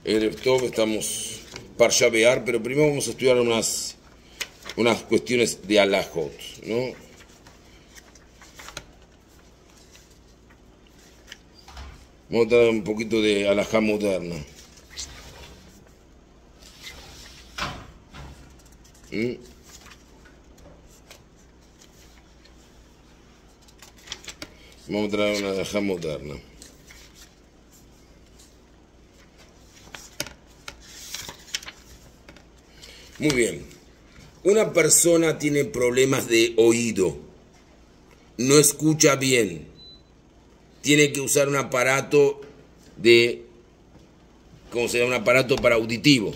Erev Tov, estamos para llavear, pero primero vamos a estudiar unas cuestiones de alajot, ¿no? Vamos a tratar un poquito de alajá moderna. Vamos a traer una alajá moderna. Muy bien. Una persona tiene problemas de oído, no escucha bien, tiene que usar un aparato ¿cómo se llama? Un aparato para auditivo,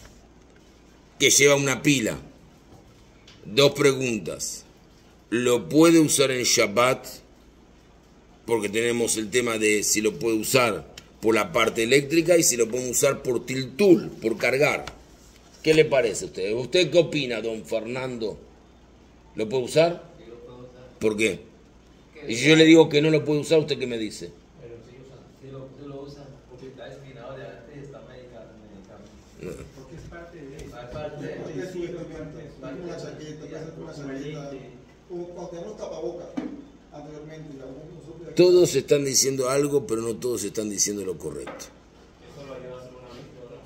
que lleva una pila. Dos preguntas. ¿Lo puede usar en Shabbat? Porque tenemos el tema de si lo puede usar por la parte eléctrica y si lo puede usar por tiltul, por cargar. ¿Qué le parece a usted? ¿Usted qué opina, don Fernando? ¿Lo puede usar? Sí, lo puedo usar. ¿Por qué? Y si yo le digo que no lo puede usar, ¿usted qué me dice? Pero si lo usan, porque está destinado de antes, está medicado. No. Porque es parte de eso. Aparte de Porque es una chaqueta, puede ser una chaqueta, o cuando tenemos tapabocas anteriormente. Todos están diciendo algo, pero no todos están diciendo lo correcto. Eso lo ayuda a hacer una mezcla,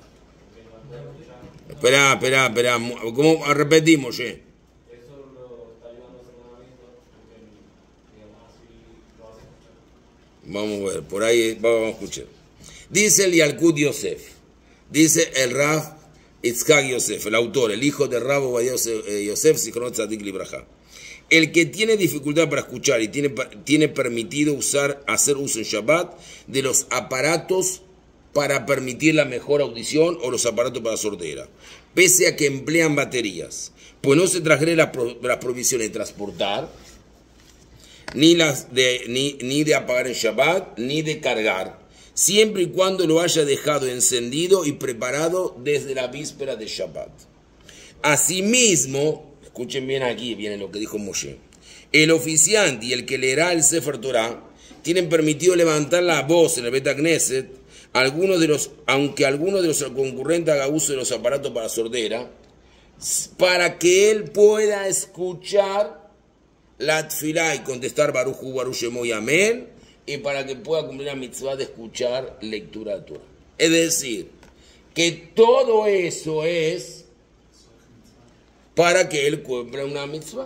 ¿verdad? Espera. ¿Cómo repetimos, Eso lo está ayudando a hacer una mezcla, porque digamos así lo hace escuchar. Vamos a ver, por ahí vamos a escuchar. Dice el Yalkut Yosef, dice el Rav Itzhak Yosef, el autor, el hijo de Rav Ovadia Yosef, Zichronot Tzadik Libraja. El que tiene dificultad para escuchar y tiene permitido hacer uso en Shabbat de los aparatos para permitir la mejor audición o los aparatos para sordera, pese a que emplean baterías, pues no se transgrede las provisiones de transportar, ni de apagar en Shabbat, ni de cargar, siempre y cuando lo haya dejado encendido y preparado desde la víspera de Shabbat. Asimismo, escuchen bien aquí, viene lo que dijo Moshe, el oficiante y el que leerá el Sefer Torah tienen permitido levantar la voz en el Bet Knesset, aunque alguno de los concurrentes haga uso de los aparatos para sordera, para que él pueda escuchar la tfilá y contestar Baruch Hu, Baruch Shemo y Amén, y para que pueda cumplir la mitzvah de escuchar lectura de Torah. Es decir, que todo eso es para que él cumpla una mitzvah.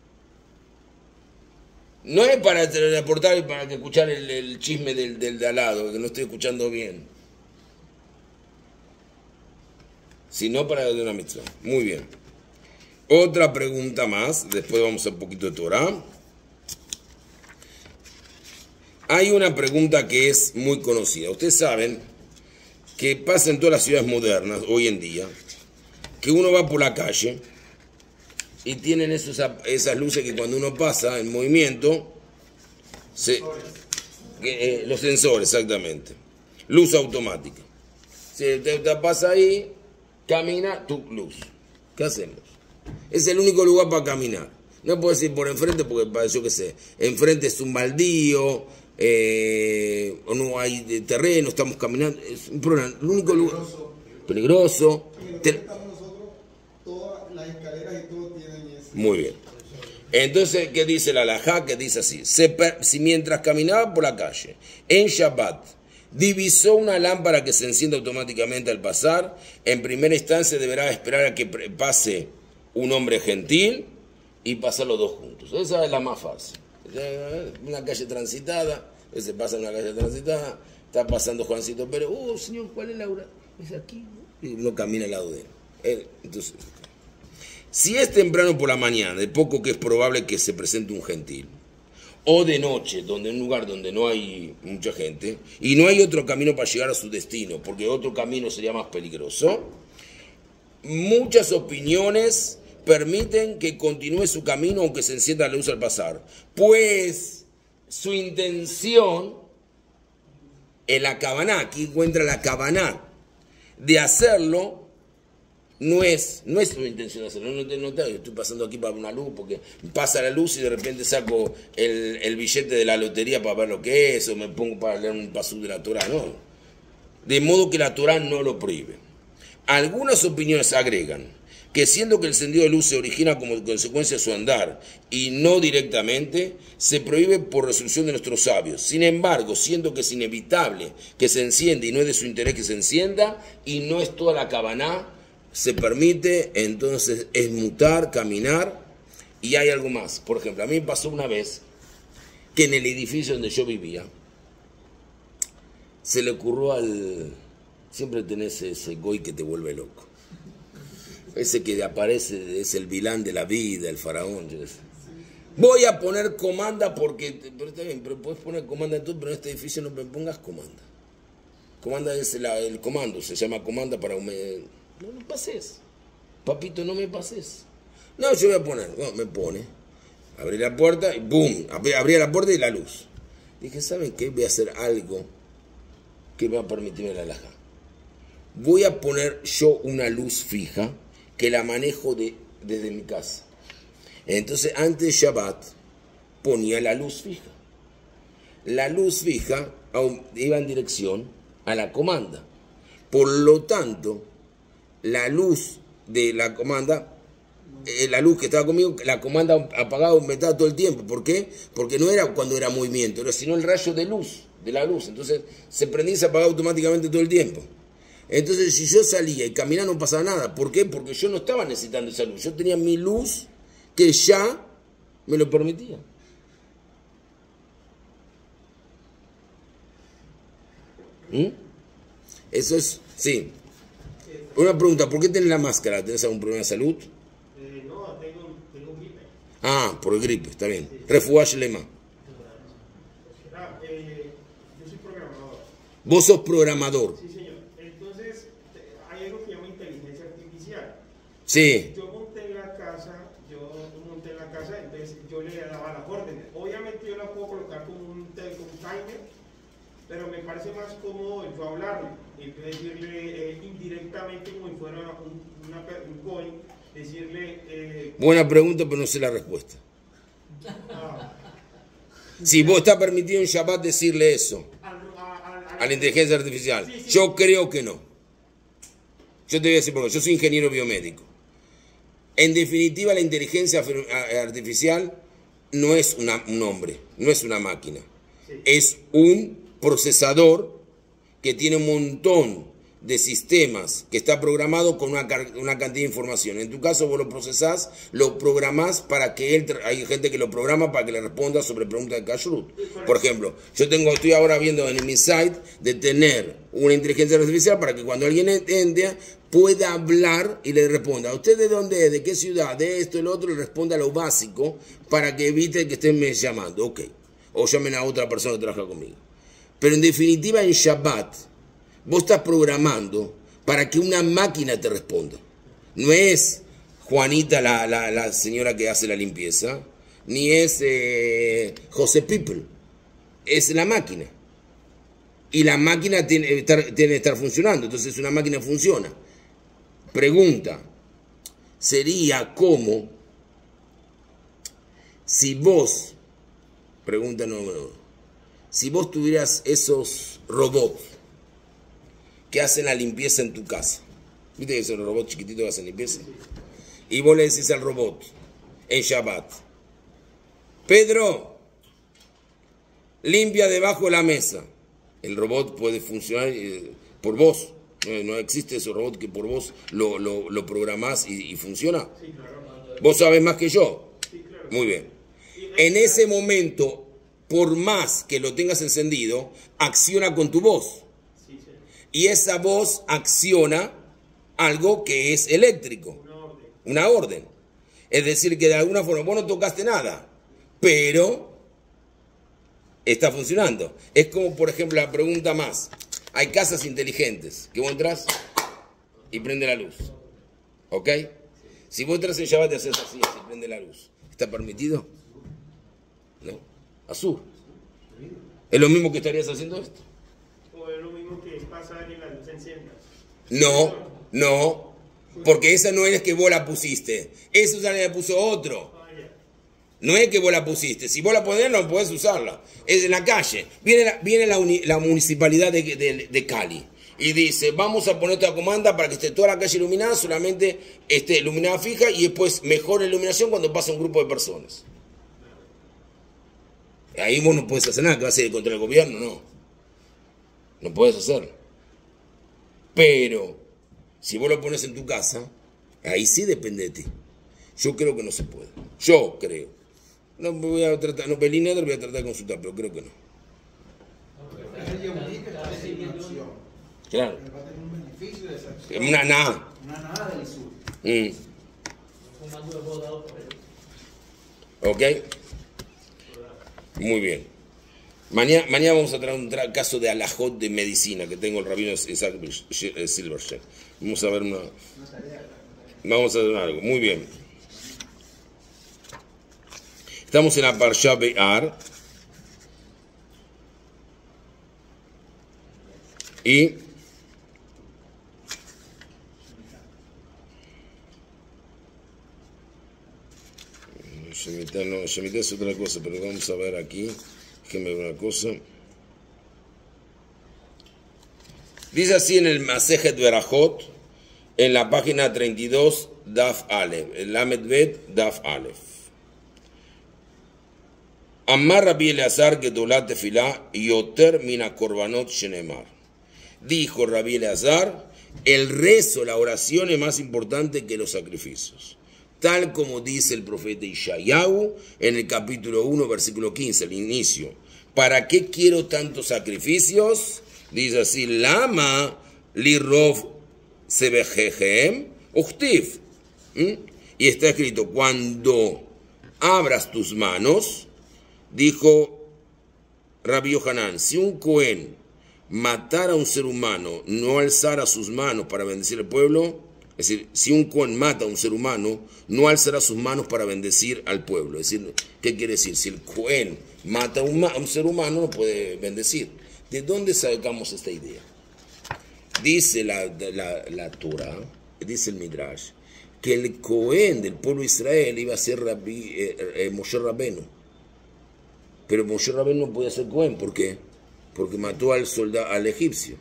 No es para aportar y para que escuchar el chisme del de al lado, que no estoy escuchando bien, sino para que una mitzvah. Muy bien. Otra pregunta más, después vamos a un poquito de Torah. Hay una pregunta que es muy conocida. Ustedes saben que pasa en todas las ciudades modernas hoy en día, que uno va por la calle y tienen esas luces que cuando uno pasa en movimiento, los sensores, exactamente. Luz automática. Si te pasa ahí, camina, tu luz. ¿Qué hacemos? Es el único lugar para caminar. No puedes ir por enfrente porque, yo qué sé, enfrente es un baldío, o no hay terreno, estamos caminando. Es un problema. El único lugar peligroso. Las escaleras y todo tienen eso. Muy bien. Entonces, ¿qué dice la halajá? Que dice así: si mientras caminaba por la calle en Shabbat divisó una lámpara que se enciende automáticamente al pasar, en primera instancia deberá esperar a que pase un hombre gentil y pasar los dos juntos. Esa es la más fácil. Una calle transitada, se pasa en una calle transitada, está pasando Juancito Pérez, señor, ¿cuál es Laura? Es aquí, ¿no? Y uno camina al lado de él. Entonces, si es temprano por la mañana, de poco que es probable que se presente un gentil, o de noche, donde un lugar donde no hay mucha gente, y no hay otro camino para llegar a su destino, porque otro camino sería más peligroso, muchas opiniones permiten que continúe su camino aunque se encienda la luz al pasar, pues su intención, en la Kavaná, aquí encuentra la Kavaná, de hacerlo, no es su intención hacerlo. No, estoy pasando aquí para una luz porque pasa la luz y de repente saco el billete de la lotería para ver lo que es, o me pongo para leer un pasú de la Torah. No. de modo que la Torá no lo prohíbe. Algunas opiniones agregan que siendo que el sentido de luz se origina como consecuencia de su andar y no directamente, se prohíbe por resolución de nuestros sabios. Sin embargo, siendo que es inevitable que se encienda y no es de su interés que se encienda y no es toda la cabaná, se permite entonces esmutar, caminar. Y hay algo más. Por ejemplo, a mí me pasó una vez que en el edificio donde yo vivía se le ocurrió al... Siempre tenés ese goy que te vuelve loco. Ese que aparece es el vilán de la vida, el faraón. Voy a poner comanda porque... Pero está bien, pero puedes poner comanda en todo, pero en este edificio no me pongas comanda. Comanda es el comando, se llama comanda para... No me pases. Papito, no me pases. No, yo voy a poner. No, me pone. Abrí la puerta y ¡boom! Abrí la puerta y la luz. Dije, ¿saben qué? Voy a hacer algo que me va a permitirme la alhaja. Voy a poner yo una luz fija que la manejo desde mi casa. Entonces, antes de Shabbat, ponía la luz fija. La luz fija iba en dirección a la comanda. Por lo tanto, la luz de la comanda, la luz que estaba conmigo, la comanda apagada, aumentaba todo el tiempo. ¿Por qué? Porque no era cuando era movimiento, era sino el rayo de luz, de la luz. Entonces, se prendía y se apagaba automáticamente todo el tiempo. Entonces, si yo salía y caminaba no pasaba nada. ¿Por qué? Porque yo no estaba necesitando esa luz. Yo tenía mi luz que ya me lo permitía. Eso es, sí. Una pregunta, ¿por qué tenés la máscara? ¿Tenés algún problema de salud? No, tengo gripe. Ah, por el gripe, está bien. Refuaje lema. Yo soy programador. Vos sos programador. Sí, señor. Entonces, hay algo que se llama inteligencia artificial. Sí. Yo monté en la casa, entonces yo le daba las órdenes. Obviamente yo la puedo colocar como un timer, pero me parece más cómodo yo hablarle y decirle indirectamente como si fuera un coin, decirle... Buena pregunta, pero no sé la respuesta. Si vos está permitido en Shabbat decirle eso a la inteligencia artificial, sí. Yo creo que no. Yo te voy a decir por qué. Yo soy ingeniero biomédico. En definitiva, la inteligencia artificial no es un hombre, no es una máquina. Sí. Es un procesador que tiene un montón de sistemas que está programado con una cantidad de información. En tu caso vos lo procesás, lo programás para que él, hay gente que lo programa para que le responda sobre preguntas de kashrut. Por ejemplo, estoy ahora viendo en mi site de tener una inteligencia artificial para que cuando alguien entre pueda hablar y le responda, ¿usted de dónde es? ¿De qué ciudad? ¿De esto y lo otro? Le responda lo básico para que evite que estén llamando. Ok. O llamen a otra persona que trabaja conmigo. Pero en definitiva en Shabbat vos estás programando para que una máquina te responda. No es Juanita la señora que hace la limpieza, ni es José People, es la máquina. Y la máquina tiene que estar funcionando, entonces una máquina funciona. Pregunta, sería como si vos, pregunta número 1, si vos tuvieras esos robots que hacen la limpieza en tu casa. ¿Viste que son los robots chiquititos que hacen limpieza? Y vos le decís al robot, en Shabbat, Pedro, limpia debajo de la mesa. El robot puede funcionar por vos. No existe ese robot que por vos lo programás y funciona. Sí, claro. Vos sabés más que yo. Sí, claro. Muy bien. En ese momento, por más que lo tengas encendido, acciona con tu voz. Sí, sí. Y esa voz acciona algo que es eléctrico. Una orden. Es decir, que de alguna forma vos no tocaste nada, pero está funcionando. Es como, por ejemplo, la pregunta más. Hay casas inteligentes que vos entras y prende la luz. ¿Ok? Si vos entras en Shabbat y haces así, prende la luz. ¿Está permitido? No. Azul. ¿Es lo mismo que estarías haciendo esto? O es lo mismo que pasa en la luz encienda. No. Porque esa no es que vos la pusiste. Eso ya la puso otro. No es que vos la pusiste. Si vos la podés, no podés usarla. Es en la calle. Viene la municipalidad de Cali y dice, vamos a poner esta comanda para que esté toda la calle iluminada, solamente esté iluminada fija y después mejora la iluminación cuando pasa un grupo de personas. Ahí vos no puedes hacer nada, que vas a ir contra el gobierno, no. No puedes hacerlo. Pero, si vos lo pones en tu casa, ahí sí depende de ti. Yo creo que no se puede. Yo creo. No voy a tratar, no, Belín voy a tratar de consultar, pero creo que no. Claro. Va a tener un beneficio de esa acción. Una nada. Una nada del sur. ¿Ok? Muy bien. Mañana vamos a traer un caso de alajot de medicina que tengo el rabino Isaac Silverstein. Vamos a ver Vamos a ver algo. Muy bien. Estamos en la Parsha Be'ar. Y Shemitah es otra cosa, pero vamos a ver aquí. Déjenme ver una cosa. Dice así en el Masejet Berajot, en la página 32, Daf Aleph, el Lamed Bet, Daf Aleph. Amar Rabbi Eleazar Gedolat Tefilá Yoter Mina Korbanot Shenemar. Dijo Rabbi Eleazar, el rezo, la oración es más importante que los sacrificios. Tal como dice el profeta Ishayahu en el capítulo 1, versículo 15, el inicio. ¿Para qué quiero tantos sacrificios? Dice así, Lama lirov sebejehem uchtiv. Y está escrito, cuando abras tus manos, dijo Rabbi Yohanan, si un Cohen matara a un ser humano, no alzara sus manos para bendecir al pueblo, es decir, si un Cohen mata a un ser humano, no alzará sus manos para bendecir al pueblo. Es decir, ¿qué quiere decir? Si el Cohen mata a un ser humano, no puede bendecir. ¿De dónde sacamos esta idea? Dice la Torah, dice el Midrash, que el Cohen del pueblo de Israel iba a ser Moshe Rabbeinu. Pero Moshe Rabbeinu no podía ser Cohen. ¿Por qué? Porque mató al soldado, al egipcio.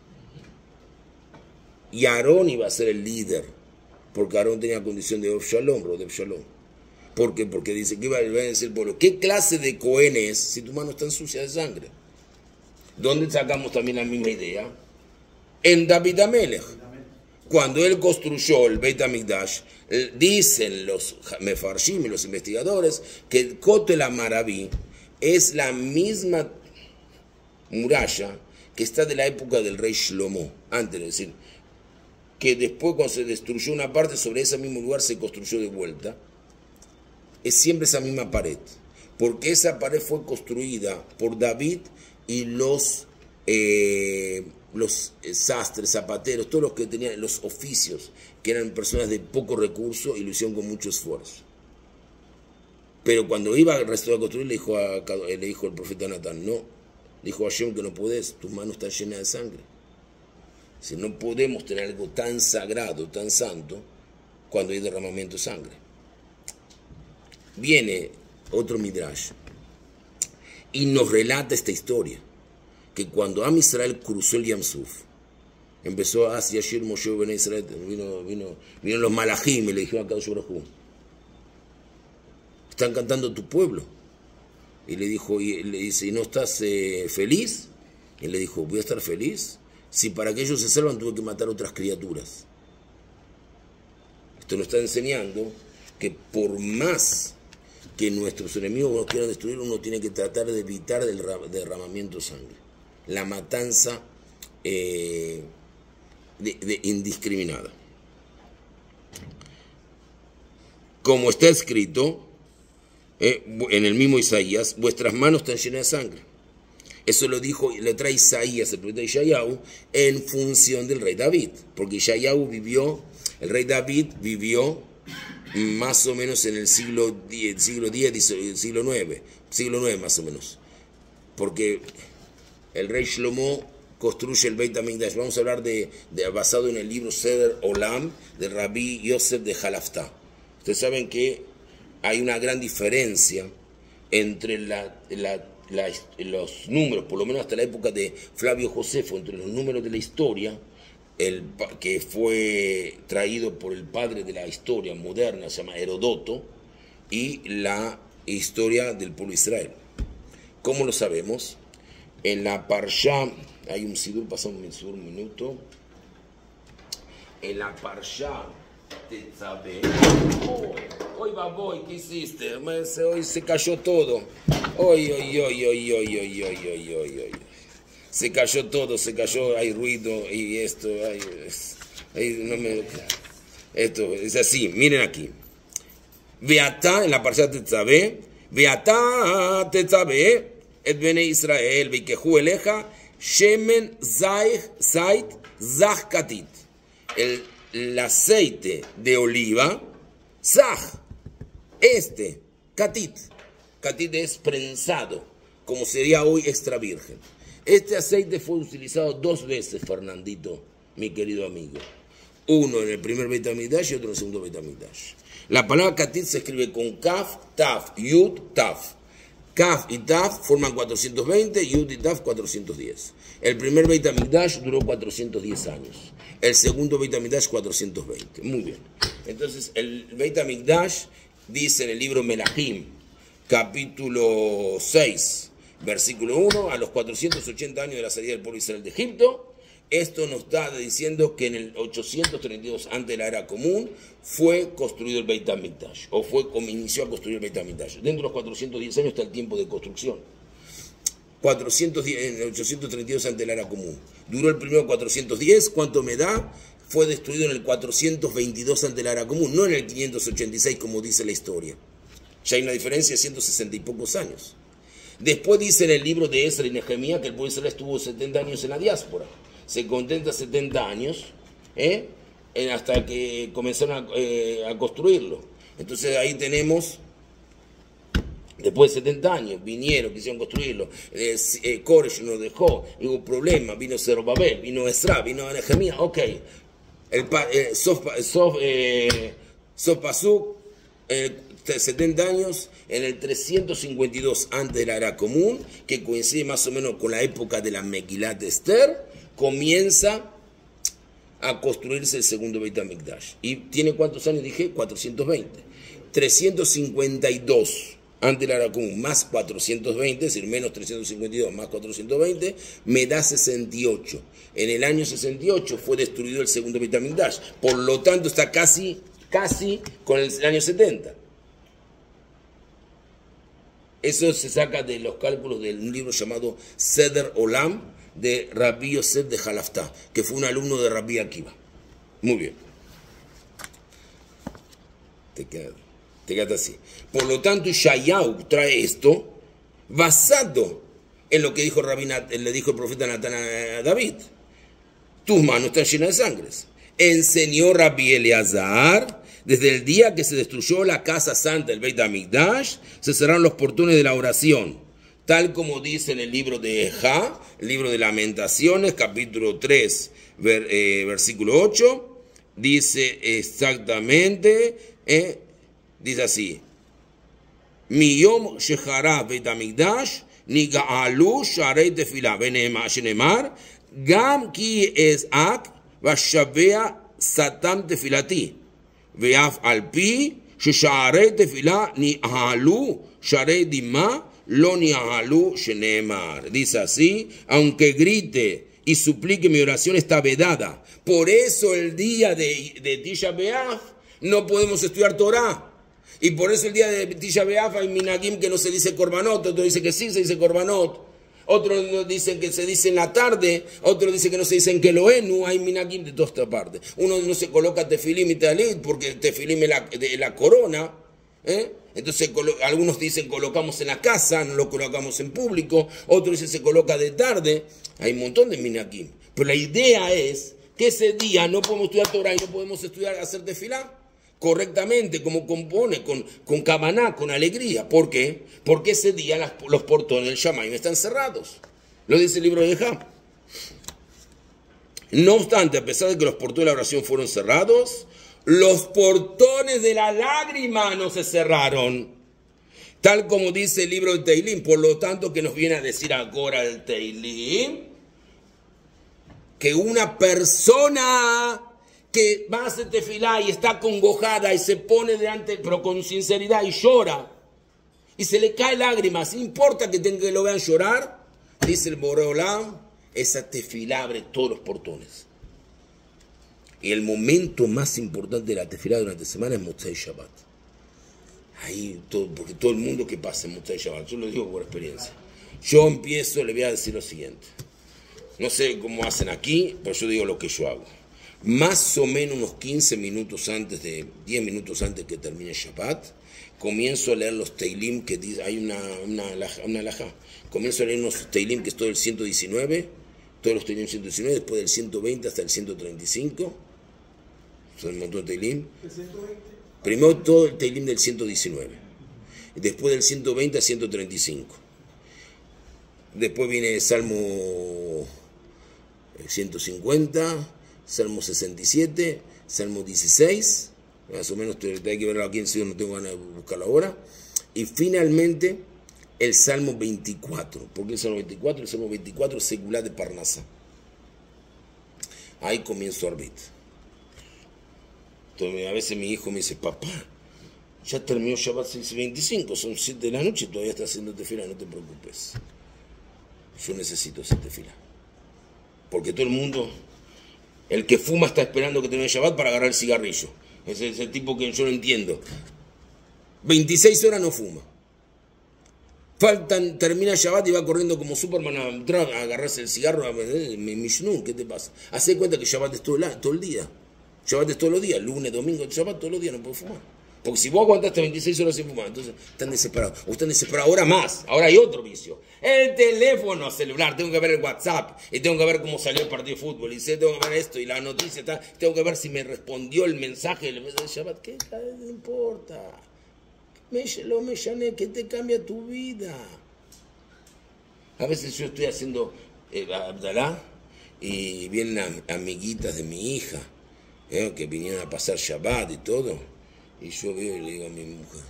Y Aarón iba a ser el líder. Porque Aarón tenía condición de Shalom, bro, de Shalom. ¿Por qué? Porque dice que iba a decir el pueblo. ¿Qué clase de Cohen es si tu mano está sucia de sangre? ¿Dónde sacamos también la misma idea? En David Amelech. Cuando él construyó el Beit HaMikdash, dicen los mefarshim y los investigadores que el Kotel HaMaraví es la misma muralla que está de la época del rey Shlomo, antes de decir, que después cuando se destruyó una parte, sobre ese mismo lugar se construyó de vuelta. Es siempre esa misma pared, porque esa pared fue construida por David y los sastres, zapateros, todos los que tenían los oficios, que eran personas de poco recurso y lo hicieron con mucho esfuerzo. Pero cuando iba al resto de construir, le dijo el profeta Natán, no, dijo a Hashem que no podés, tus manos están llenas de sangre. Si no podemos tener algo tan sagrado, tan santo, cuando hay derramamiento de sangre. Viene otro Midrash y nos relata esta historia, que cuando Am Israel cruzó el Yam Suf, empezó a Yashir Moshe Ben Israel, vino los malajim y le dijeron a Kadosh Baruj Hu, están cantando tu pueblo. Y le dijo, y le dice, ¿y no estás feliz? Y le dijo, voy a estar feliz si para que ellos se salvan tuve que matar otras criaturas. Esto nos está enseñando que por más que nuestros enemigos nos quieran destruir, uno tiene que tratar de evitar el derramamiento de sangre, la matanza indiscriminada. Como está escrito en el mismo Isaías, vuestras manos están llenas de sangre. Eso lo dijo, lo trae Isaías, el profeta Ishayahu, en función del rey David, porque el rey David vivió más o menos en el siglo X, siglo IX más o menos, porque el rey Shlomo construye el Beit HaMikdash. Vamos a hablar basado en el libro Seder Olam de Rabbi Yosef de Halaftá. Ustedes saben que hay una gran diferencia entre los números, por lo menos hasta la época de Flavio Josefo, entre los números de la historia que fue traído por el padre de la historia moderna, se llama Heródoto, y la historia del pueblo de Israel. ¿Cómo lo sabemos? En la Parshá, hay un sidur, pasamos un minuto. En la Parshá Tetzaveh, hoy baboy, ¿qué hiciste? Hoy se cayó todo. Hoy. Se cayó todo, hay ruido y esto, esto es así, miren aquí. Veatá, en la Parshá Tetzaveh, Veatá Tetzaveh, et bene Israel, veikehu eleja, shemen zait zachkatit. El aceite de oliva, zach, katit. Katit es prensado, como sería hoy extra virgen. Este aceite fue utilizado 2 veces, Fernandito, mi querido amigo. Uno en el primer Beit HaMikdash y otro en el segundo Beit HaMikdash. La palabra katit se escribe con kaf, taf, yud, taf. Kaf y taf forman 420, yud y taf 410. El primer Beit HaMikdash duró 410 años. El segundo Beit HaMikdash 420. Muy bien. Entonces, el Beit HaMikdash dice en el libro Melahim, capítulo 6, versículo 1, a los 480 años de la salida del pueblo de Israel de Egipto. Esto nos está diciendo que en el 832 antes de la era común fue construido el Beit HaMikdash, o inició a construir el Beit HaMikdash. Dentro de los 410 años está el tiempo de construcción. 410, en el 832 antes de la era común. Duró el primero 410, ¿cuánto me da? Fue destruido en el 422 antes de la era común, no en el 586 como dice la historia. Ya hay una diferencia de 160 y pocos años. Después dice en el libro de Ezra y Nehemías que el pueblo de Israel estuvo 70 años en la diáspora. Se contenta 70 años, hasta que comenzaron a construirlo. Entonces ahí tenemos, después de 70 años, vinieron, quisieron construirlo. Koresh nos dejó, hubo problemas, vino Zerubabel, vino Ezra, vino Nehemías, ok. Sof Pasuk, 70 años, en el 352 antes de la era común, que coincide más o menos con la época de la Megilat Esther, comienza a construirse el segundo Beit HaMikdash. ¿Y tiene cuántos años? Dije 420. 352 antes de la era común más 420, es decir, menos 352 más 420, me da 68. En el año 68 fue destruido el segundo Beit HaMikdash. Por lo tanto, está casi con el año 70. Eso se saca de los cálculos de un libro llamado Seder Olam, de Rabbi Yosef de Halaftá, que fue un alumno de Rabbi Akiva. Muy bien. Te quedas así. Por lo tanto, Yeshayahu trae esto basado en lo que dijo le dijo el profeta Natán a David. Tus manos están llenas de sangres. Enseñó Rabbi Eleazar, desde el día que se destruyó la casa santa del Beit HaMikdash, se cerraron los portones de la oración. Tal como dice en el libro de Ejá, el libro de Lamentaciones, capítulo 3, versículo 8, dice exactamente, dice así, Miyom shechara Beit HaMikdash, niga'alu sharei tefila, shenemar, gam ki ezak, vashavea satam tefilati, veaf alpi, shesharei tefila, ni'alu sharei dima, Loni ahalu shenemar. Dice así, aunque grite y suplique, mi oración está vedada. Por eso el día de Tisha B'Av no podemos estudiar Torah. Y por eso el día de Tisha B'Av hay minagim que no se dice korbanot, otro dice que sí se dice korbanot. Otros dicen que se dice en la tarde, otros dicen que no se dice en Keloenu, hay minagim de todas estas partes. Uno no se coloca tefilim y talit porque el tefilim es la corona, Entonces algunos dicen colocamos en la casa, no lo colocamos en público, otros dicen se coloca de tarde, hay un montón de minakim. Pero la idea es que ese día no podemos estudiar Torah y no podemos estudiar hacer tefilá correctamente, como compone, con kavaná, con alegría. ¿Por qué? Porque ese día los portones del Shamayim están cerrados. Lo dice el libro de Ejá. No obstante, a pesar de que los portones de la oración fueron cerrados, los portones de la lágrima no se cerraron, tal como dice el libro de Teilim. Por lo tanto, ¿qué nos viene a decir ahora el Teilim? que una persona que va a hacer tefilá y está congojada y se pone delante, pero con sinceridad, y llora, y se le caen lágrimas, no importa que lo vean llorar, dice el Boreolam, esa tefilá abre todos los portones. Y el momento más importante de la tefilá durante la semana es Motzei Shabbat. Ahí, porque todo el mundo que pasa en Motzei Shabbat, yo lo digo por experiencia. Yo empiezo, le voy a decir lo siguiente. No sé cómo hacen aquí, pero yo digo lo que yo hago. Más o menos unos 15 minutos antes 10 minutos antes que termine Shabbat, comienzo a leer los Teilim que dice, hay una alajá. Comienzo a leer unos Teilim que es todo el 119, todos los Teilim 119, después del 120 hasta el 135. Son un montón de Teilim. ¿El 120? Primero todo el Teilim del 119. Después del 120 al 135. Después viene el Salmo 150, Salmo 67, Salmo 16. Más o menos hay que verlo aquí en sí, no tengo ganas de buscarlo ahora. Y finalmente el Salmo 24. ¿Por qué el Salmo 24? El Salmo 24 es secular de Parnasá. Ahí comienzo a arbit. Entonces, a veces mi hijo me dice, papá, ya terminó Shabbat 6:25, son 7 de la noche y todavía está haciendo tefilá, no te preocupes. Yo necesito hacer tefilá. Porque todo el mundo, el que fuma está esperando que termine Shabbat para agarrar el cigarrillo. Ese es el tipo que yo no entiendo. 26 horas no fuma. Termina Shabbat y va corriendo como Superman a agarrarse el cigarro. Mishnú, ¿qué te pasa? Hacé cuenta que Shabbat es todo el día. Shabbat es todos los días, lunes, domingo, Shabbat todos los días, no puedes fumar. Porque si vos aguantaste 26 horas sin fumar, entonces están desesperados. O están desesperados ahora más. Ahora hay otro vicio. El teléfono celular. Tengo que ver el WhatsApp. Y tengo que ver cómo salió el partido de fútbol. Y tengo que ver esto y la noticia. Tengo que ver si me respondió el mensaje del Shabbat. ¿Qué no importa? ¿Qué te cambia tu vida? A veces yo estoy haciendo Abdalá y vienen amiguitas de mi hija que vinieron a pasar Shabbat y todo. Y yo veo y le digo a mi mujer,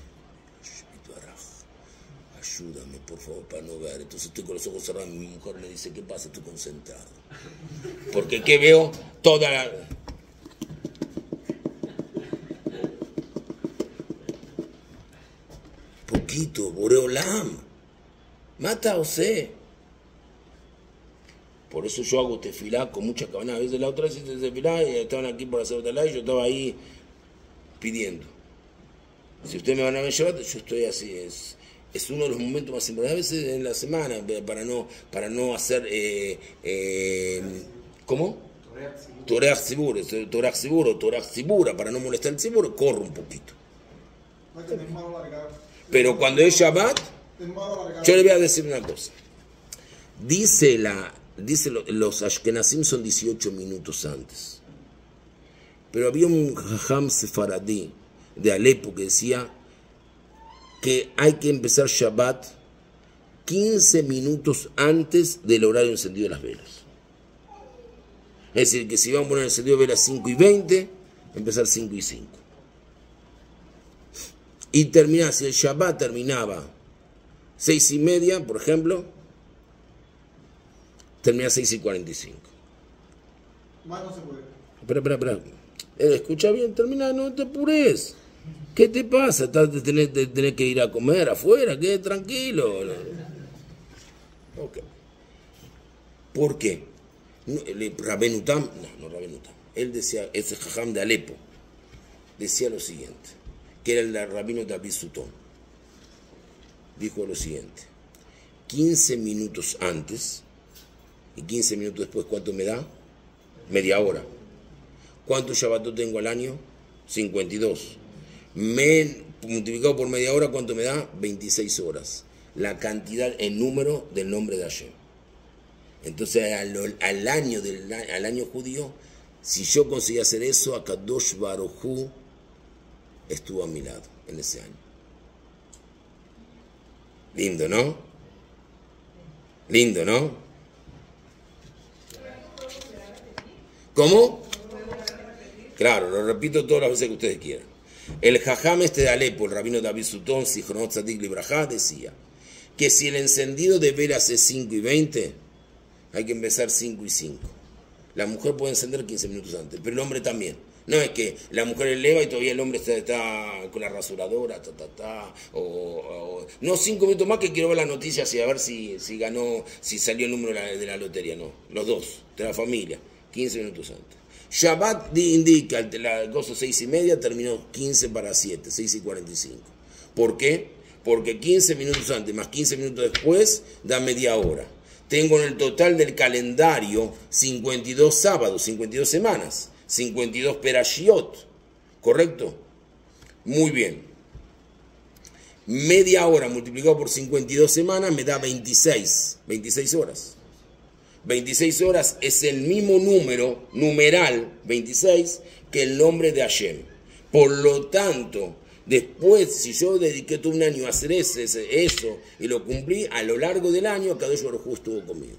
ayúdame por favor para no ver. Entonces estoy con los ojos cerrados y mi mujer le dice, ¿qué pasa? Estoy concentrado. Porque ¿qué veo? Toda la... Poquito, Boreolam. Mata o sé. Por eso yo hago tefilá con mucha cabana. A veces la otra vez hice tefilá y estaban aquí por hacer tefilá y yo estaba ahí pidiendo. Si ustedes me van a ver Shabbat, yo estoy así. Es uno de los momentos más importantes. A veces en la semana, para no hacer... ¿Cómo? Torah Tzibur, para no molestar el Tzibur, corro un poquito. Pero cuando es Shabbat, yo le voy a decir una cosa. Dice los Ashkenazim son 18 minutos antes. Pero había un Jajam Sefaradí de Alepo que decía que hay que empezar Shabbat 15 minutos antes del horario encendido de las velas. Es decir, que si vamos a poner el encendido de velas 5:20, empezar 5:05. Y terminar, si el Shabbat terminaba 6:30, por ejemplo, termina 6:45. Más no se puede. Espera. Escucha bien, termina, no te apures. ¿Qué te pasa? Tenés que ir a comer afuera, quédate tranquilo. Okay. ¿Por qué? Rabenutam, no Rabenutam. Él decía, ese Jajam de Alepo, decía lo siguiente, que era el rabino David Sutton. Dijo lo siguiente, 15 minutos antes y 15 minutos después, ¿cuánto me da? Media hora. ¿Cuántos Shabbatot tengo al año? 52. Multiplicado por media hora, ¿cuánto me da? 26 horas. La cantidad en número del nombre de Hashem. Entonces, al año judío, si yo conseguí hacer eso, Akadosh Baruj Hu estuvo a mi lado en ese año. Lindo, ¿no? Lindo, ¿no? ¿Cómo? Claro, lo repito todas las veces que ustedes quieran. El Jajam de Alepo, el rabino David Sutton, Zichronot Tzadik Librajá, decía que si el encendido de velas es 5:20, hay que empezar 5:05. La mujer puede encender 15 minutos antes, pero el hombre también. No es que la mujer eleva y todavía el hombre está con la rasuradora, no 5 minutos más que quiero ver las noticias y a ver si ganó, si salió el número de la lotería, no. Los dos, de la familia, 15 minutos antes. Shabbat indica, la cosa 6:30, terminó 15 para 7, 6:45. ¿Por qué? Porque 15 minutos antes más 15 minutos después da media hora. Tengo en el total del calendario 52 sábados, 52 semanas. 52 perashiot, ¿correcto? Muy bien. Media hora multiplicado por 52 semanas me da 26 horas. 26 horas es el mismo número, numeral 26, que el nombre de Hashem. Por lo tanto, después, si yo dediqué todo un año a hacer eso y lo cumplí, a lo largo del año, Kadosh Baruj Hu estuvo conmigo.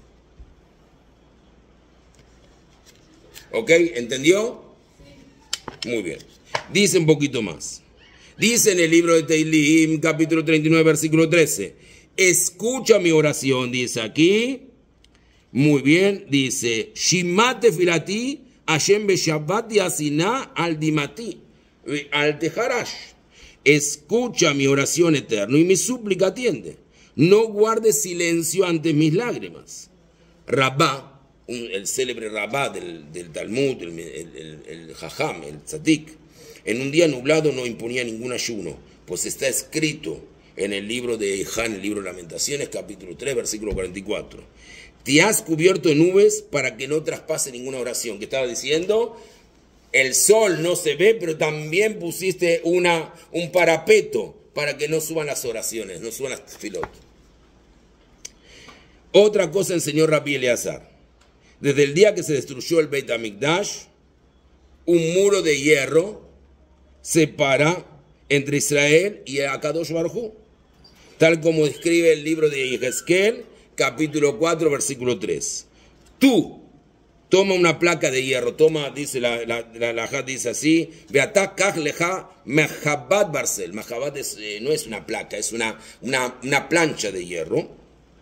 ¿Ok? ¿Entendió? Muy bien. Dice un poquito más. Dice en el libro de Teilim, capítulo 39, versículo 13. Escucha mi oración, dice aquí. Muy bien, dice. Shimate filati, Hashem beshabbat yasina al dimati, al teharash. Escucha mi oración eterno y mi súplica atiende. No guardes silencio ante mis lágrimas. Rabá, el célebre Rabá del Talmud, el Jajam, el Tzadik, en un día nublado no imponía ningún ayuno, pues está escrito en el libro de Eján, el libro de Lamentaciones, capítulo 3, versículo 44. Te has cubierto de nubes para que no traspase ninguna oración. ¿Qué estaba diciendo? El sol no se ve, pero también pusiste un parapeto para que no suban las oraciones, no suban las tefilot. Otra cosa enseñó Rabbi Eleazar. Desde el día que se destruyó el Beit HaMikdash, un muro de hierro separa entre Israel y Akadosh Baruj Hu, tal como describe el libro de Yehezkel, capítulo 4, versículo 3. Tú toma una placa de hierro, dice la dice así, Beatá kaj leja mejabat barcel. Mejabat no es una placa, es una plancha de hierro,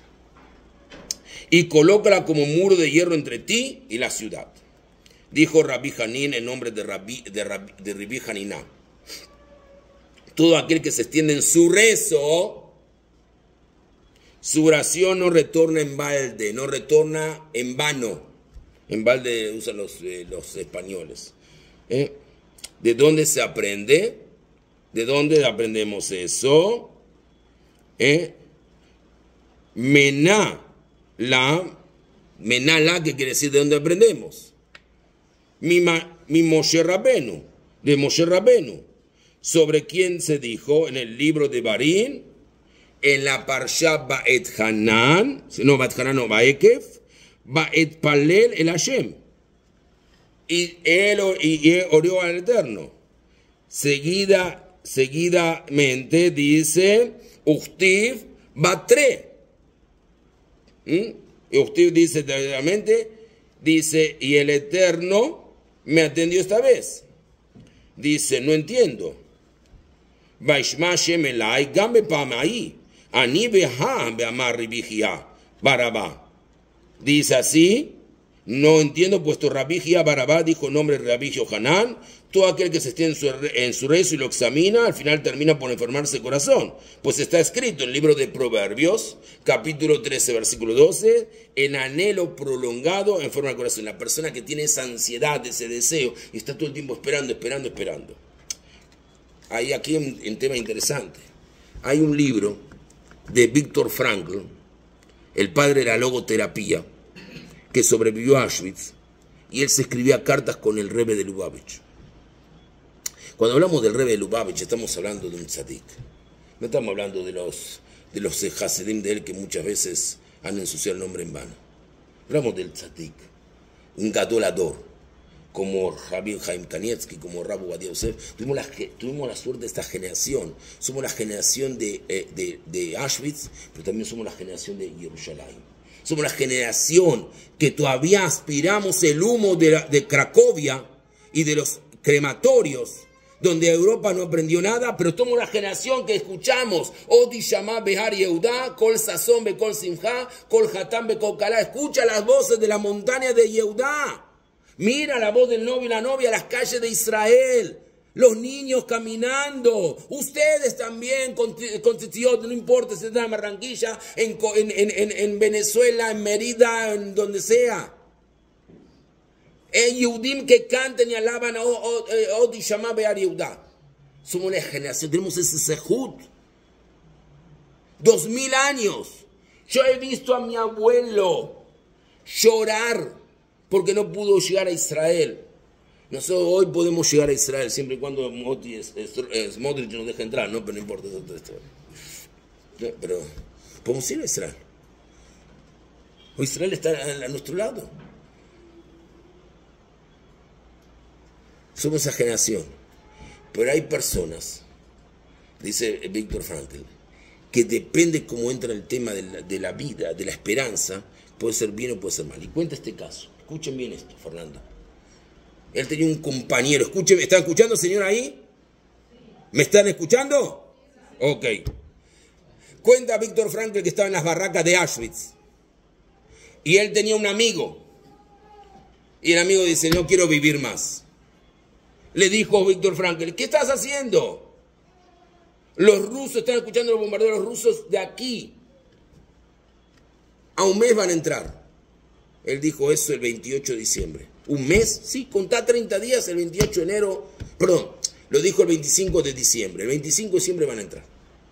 y colócala como muro de hierro entre ti y la ciudad. Dijo Rabbi Hanin en nombre de Rabbi Haniná. Todo aquel que se extiende en su rezo, su oración no retorna en balde, no retorna en vano. En balde usan los españoles. ¿De dónde se aprende? ¿De dónde aprendemos eso? Mená la, ¿qué quiere decir? ¿De dónde aprendemos? Mi Moshe Rabenu, de Moshe Rabenu, sobre quién se dijo en el libro de Barín, en la Parsha Ba'et Hanan, no Ba'ekef, Ba'et Palel el Hashem, y él oró al Eterno. Seguidamente dice, Uchtiv Batre. Y usted dice claramente, dice, y el Eterno me atendió esta vez. Dice, no entiendo. Vaishma Shem Elai Gambe Pamai Ani Beha Beamar Ribijia Barabá. Dice así, no entiendo, puesto Rabbi Gia Barabá dijo nombre de Rabbi Yohanan, todo aquel que se esté en su rezo y lo examina, al final termina por enfermarse el corazón. Pues está escrito en el libro de Proverbios, capítulo 13, versículo 12, en anhelo prolongado enferma el corazón. La persona que tiene esa ansiedad, ese deseo, y está todo el tiempo esperando. Hay aquí un tema interesante. Hay un libro de Viktor Frankl, el padre de la logoterapia, que sobrevivió a Auschwitz, y él se escribía cartas con el Rebbe de Lubavitch. Cuando hablamos del Rebbe de Lubavitch, estamos hablando de un tzadik. No estamos hablando de los hasidim de él, que muchas veces han ensuciado el nombre en vano. Hablamos del tzadik, un gadolador, como Rabbi Chaim Kanievsky, como Rabbi Ovadia Yosef. Tuvimos la suerte de esta generación. Somos la generación de Auschwitz, pero también somos la generación de Jerusalén. Somos la generación que todavía aspiramos el humo de Cracovia y de los crematorios, donde Europa no aprendió nada, pero somos la generación que escuchamos Odi Shama Behar Yehudá, Kol Sazón Bekol Simha, Kol Hatam Bekol Kalá. Escucha las voces de la montaña de Yehudá. Mira la voz del novio y la novia a las calles de Israel. Los niños caminando. Ustedes también, con no importa si están en Barranquilla, en Venezuela, en Mérida, en donde sea. Yehudim que canten y alaban a Od y Shama Be'ar Yehuda. Somos una generación, tenemos ese sehut. 2000 años. Yo he visto a mi abuelo llorar porque no pudo llegar a Israel. Nosotros hoy podemos llegar a Israel siempre y cuando Smotrich nos deje entrar, ¿no? Pero no importa, es otra historia. Pero podemos ir a Israel. Hoy Israel está a nuestro lado. Somos esa generación. Pero hay personas, dice Víctor Frankl, que depende cómo entra el tema de la vida, de la esperanza, puede ser bien o puede ser mal. Y cuenta este caso. Escuchen bien esto, Fernando. Él tenía un compañero. Escuchen, ¿me están escuchando, señor, ahí? ¿Me están escuchando? Ok. Cuenta Víctor Frankl que estaba en las barracas de Auschwitz. Y él tenía un amigo. Y el amigo dice, no quiero vivir más. Le dijo Víctor Frankl, ¿qué estás haciendo? Los rusos, están escuchando los bombardeos rusos de aquí. A un mes van a entrar. Él dijo eso el 28 de diciembre. ¿Un mes? Sí, contá 30 días, el 28 de enero. Perdón, lo dijo el 25 de diciembre. El 25 de diciembre van a entrar.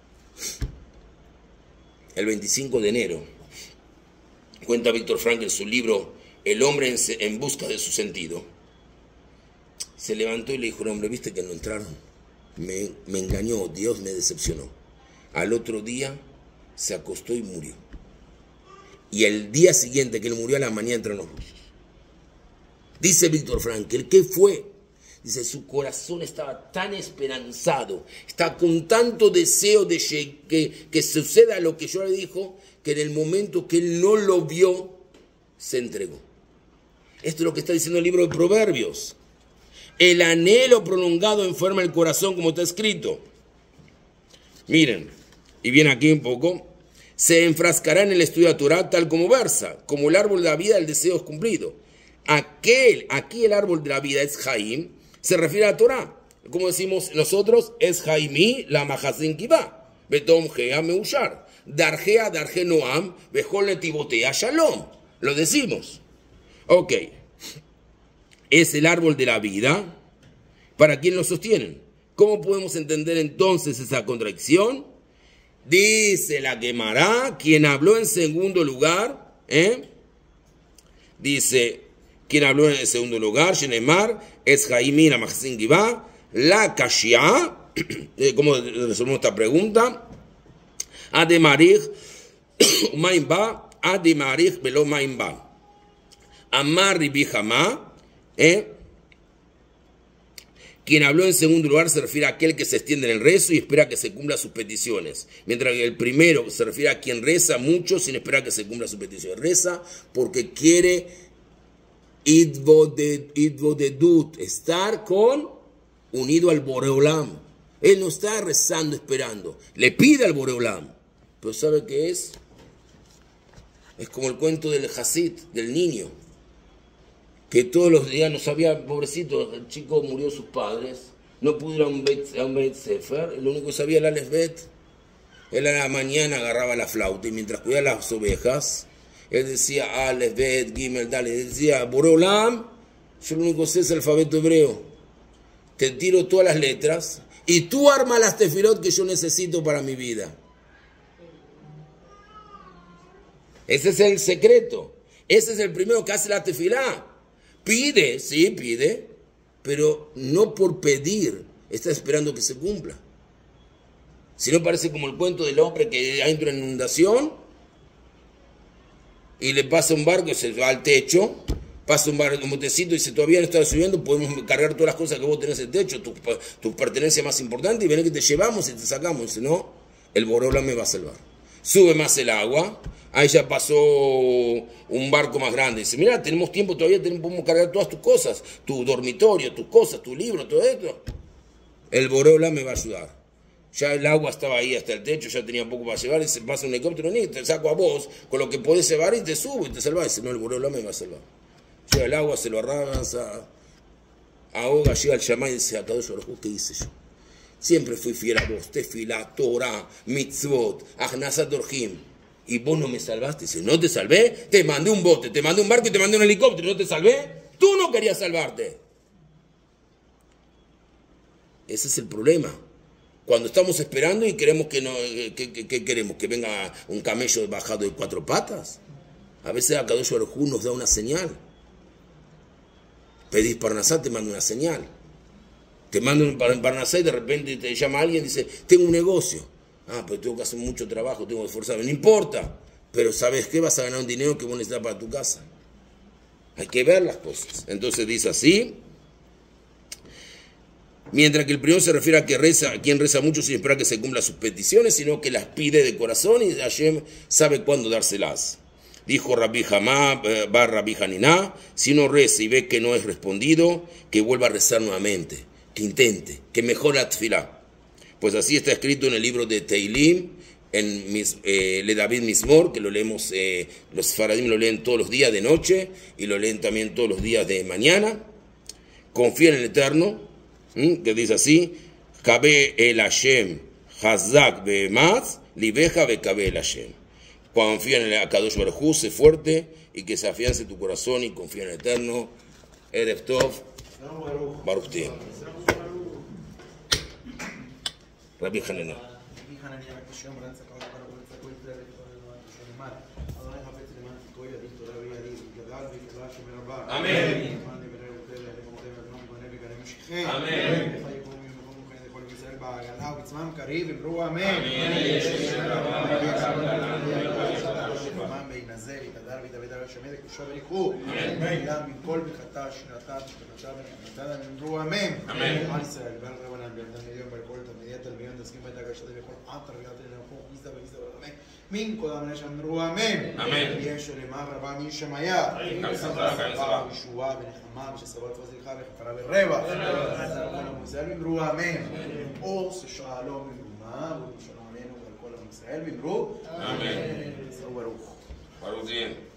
El 25 de enero. Cuenta Víctor Frankl en su libro El hombre en busca de su sentido. Se levantó y le dijo, hombre, ¿viste que no entraron? Me engañó, Dios me decepcionó. Al otro día se acostó y murió. Y el día siguiente que él murió, a la mañana entraron los rusos. Dice Víctor Frankl, ¿qué fue? Dice, su corazón estaba tan esperanzado, está con tanto deseo de que suceda lo que yo le dijo, que en el momento que él no lo vio, se entregó. Esto es lo que está diciendo el libro de Proverbios. El anhelo prolongado enferma el corazón, como está escrito. Miren, y viene aquí un poco. Se enfrascará en el estudio de la Torah tal como versa. Como el árbol de la vida, el deseo es cumplido. Aquí el árbol de la vida es Jaim, se refiere a la Torah. Como decimos nosotros, es Jaimí, la Mahazin Kibá. Betom Gea Meushar. Dargea, Darge Noam, Bejol Netibotea Shalom. Lo decimos. Ok. Es el árbol de la vida. ¿Para quién lo sostienen? ¿Cómo podemos entender entonces esa contradicción? Dice la Gemara, quien habló en segundo lugar, dice, quien habló en segundo lugar, Shenemar, es Jaimina Mahzin Gibá, la Kashia, ¿cómo resolvemos esta pregunta? Ademarich, Maimba, Ademarich, Belo Maimba. Amar Ribijama, quien habló en segundo lugar se refiere a aquel que se extiende en el rezo y espera que se cumplan sus peticiones. Mientras que el primero se refiere a quien reza mucho sin esperar que se cumplan sus peticiones. Reza porque quiere idvodedut, estar unido al Boreolam. Él no está rezando esperando. Le pide al Boreolam. Pero ¿sabe qué es? Es como el cuento del Hasid, del niño. Que todos los días no sabía, pobrecito, el chico murió sus padres, no pudo ir a un Beit Sefer, lo único que sabía era el Esbet. Él a la mañana agarraba la flauta y mientras cuidaba las ovejas, él decía Aleph, Bet, Gimel, Dale, él decía Boreolam, yo lo único que sé es el alfabeto hebreo, te tiro todas las letras y tú arma las tefilot que yo necesito para mi vida. Ese es el secreto, ese es el primero que hace la tefilá. Pide, sí, pide, pero no por pedir, está esperando que se cumpla. Si no parece como el cuento del hombre que entra en inundación y le pasa un barco y se va al techo, pasa un barco, un botecito y dice, todavía no está subiendo, podemos cargar todas las cosas que vos tenés en el techo, tu pertenencia más importante, y ven que te llevamos y te sacamos. Y dice, no, el Boreolam me va a salvar. Sube más el agua. Ahí ya pasó un barco más grande. Dice, mira, tenemos tiempo todavía, podemos cargar todas tus cosas, tu dormitorio, tus cosas, tu libro, todo esto. El Boreolam me va a ayudar. Ya el agua estaba ahí hasta el techo, ya tenía poco para llevar, y se pasa un helicóptero, ni te saco a vos, con lo que podés llevar y te subo y te salvás. Dice, no, el Boreolam me va a salvar. Llega el agua, se lo arranca, ahoga, llega el Shammai y dice, Akadosh Baruj Hu, ¿qué hice yo? Siempre fui fiel a vos, tefilá, Torah, mitzvot, achnasat orjim. Y vos no me salvaste. Dice, ¿no te salvé? Te mandé un bote, te mandé un barco y te mandé un helicóptero. ¿No te salvé? Tú no querías salvarte. Ese es el problema. Cuando estamos esperando y queremos que no, ¿qué queremos? ¿Que venga un camello bajado de 4 patas? A veces Akadosh Baruj Hu nos da una señal. Pedís Parnasá, te manda una señal. Te manda un Parnasá y de repente te llama alguien y dice, tengo un negocio. Ah, pero tengo que hacer mucho trabajo, tengo que esforzarme. No importa, pero ¿sabes qué? Vas a ganar un dinero que vos necesitas para tu casa. Hay que ver las cosas. Entonces dice así. Mientras que el primero se refiere a que reza, a quien reza mucho sin esperar que se cumplan sus peticiones, sino que las pide de corazón y Hashem sabe cuándo dárselas. Dijo Rabbi Hamá, Rabbi Haniná, si uno reza y ve que no es respondido, que vuelva a rezar nuevamente, que intente, que mejore la tefilá. Pues así está escrito en el libro de Teilim, en Le David Mismor, que lo leemos, los faradim lo leen todos los días de noche y lo leen también todos los días de mañana. Confía en el Eterno, que dice así, Kabe el Hashem, Hazak be'ematz, libeja be'kabe el Hashem. Confía en el Akadosh Baruj Hu, sé fuerte y que se afiance tu corazón y confía en el Eterno. Erev Tov, Baruch Ti. Rabbi Hanina. Amén. Amén. من قدام نشم رو امين يشو لما رباني شمايا وشوا بنحمام مش سبات وزي خارج قراب الربا كل مسلم رو امين او سشالوم روما وشالوم علينا وكل مسلم رو امين صوروه